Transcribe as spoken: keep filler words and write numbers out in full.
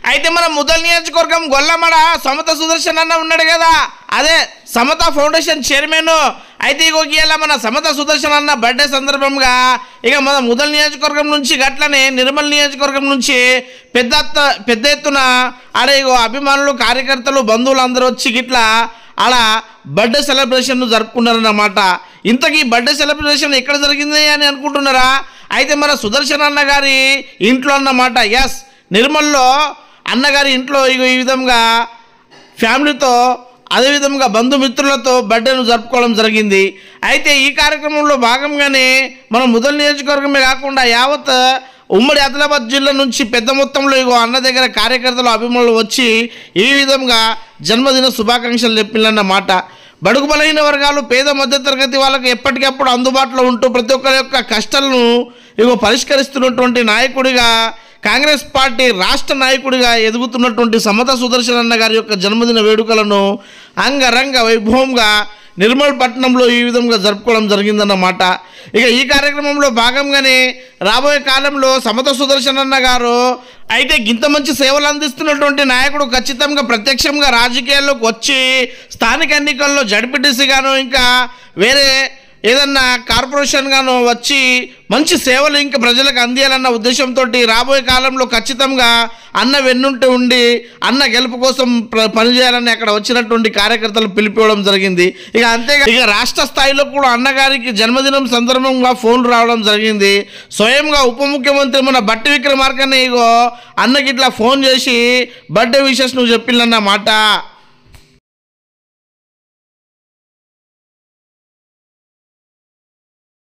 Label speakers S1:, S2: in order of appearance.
S1: అయితే మన ముదల్ నియోజకవర్గం గొల్లమడ సమత సుదర్శన్ అన్న ఉన్నాడు కదా, అదే సమత ఫౌండేషన్ చైర్మన్. అయితే ఇగో ఇవాళ మన సమత సుదర్శన్ అన్న బర్త్డే సందర్భంగా ఇక మన ముదల్ నియోజకవర్గం నుంచి గట్లనే నిర్మల్ నియోజకవర్గం నుంచి పెద్ద పెద్ద ఎత్తున ఆడ ఇగో అభిమానులు కార్యకర్తలు బంధువులు అందరూ వచ్చి గిట్లా అలా బర్త్డే సెలబ్రేషన్ జరుపుకున్నారన్నమాట. ఇంతకీ బర్త్డే సెలబ్రేషన్ ఎక్కడ జరిగింది అని అనుకుంటున్నారా? అయితే మన సుదర్శన్ అన్న గారి ఇంట్లో అన్నమాట. ఎస్, నిర్మల్లో అన్నగారి ఇంట్లో ఇగో ఈ విధంగా ఫ్యామిలీతో అదేవిధంగా బంధుమిత్రులతో బర్త్డేను జరుపుకోవడం జరిగింది. అయితే ఈ కార్యక్రమంలో భాగంగానే మన ముదల్ నియోజకవర్గమే కాకుండా యావత్ ఉమ్మడి ఆదిలాబాద్ జిల్లా నుంచి పెద్ద మొత్తంలో ఇగో అన్న దగ్గర కార్యకర్తలు అభిమానులు వచ్చి ఈ విధంగా జన్మదిన శుభాకాంక్షలు చెప్పినన్నమాట. బడుగు బలహీన వర్గాలు పేద మధ్యతరగతి వాళ్ళకి ఎప్పటికప్పుడు అందుబాటులో ఉంటూ ప్రతి ఒక్కరి యొక్క కష్టాలను ఇగో పరిష్కరిస్తున్నటువంటి నాయకుడిగా, కాంగ్రెస్ పార్టీ రాష్ట్ర నాయకుడిగా ఎదుగుతున్నటువంటి సమత సుదర్శన్ అన్న గారి యొక్క జన్మదిన వేడుకలను అంగరంగ వైభవంగా నిర్మల్ పట్టణంలో ఈ విధంగా జరుపుకోవడం జరిగిందన్నమాట. ఇక ఈ కార్యక్రమంలో భాగంగానే రాబోయే కాలంలో సమత సుదర్శన్ అన్న గారు అయితే ఇంత మంచి సేవలు అందిస్తున్నటువంటి నాయకుడు ఖచ్చితంగా ప్రత్యక్షంగా రాజకీయాల్లోకి వచ్చి స్థానిక ఎన్నికల్లో జడ్పీటీసీ గాను ఇంకా వేరే ఏదన్నా కార్పొరేషన్ గాను వచ్చి మంచి సేవలు ఇంకా ప్రజలకు అందియాలన్న ఉద్దేశంతో రాబోయే కాలంలో ఖచ్చితంగా అన్న వెన్నుంటే ఉండి అన్న గెలుపు కోసం పనిచేయాలని అక్కడ వచ్చినటువంటి కార్యకర్తలు పిలిపివ్వడం జరిగింది. ఇక అంతేగా ఇక రాష్ట్ర స్థాయిలో కూడా అన్నగారికి జన్మదినం సందర్భంగా ఫోన్లు రావడం జరిగింది. స్వయంగా ఉప ముఖ్యమంత్రి మన బట్టి విక్రమార్కనే ఇగో అన్నకి ఇట్లా ఫోన్ చేసి బర్త్డే విషెస్ నువ్వు చెప్పిందన్నమాట.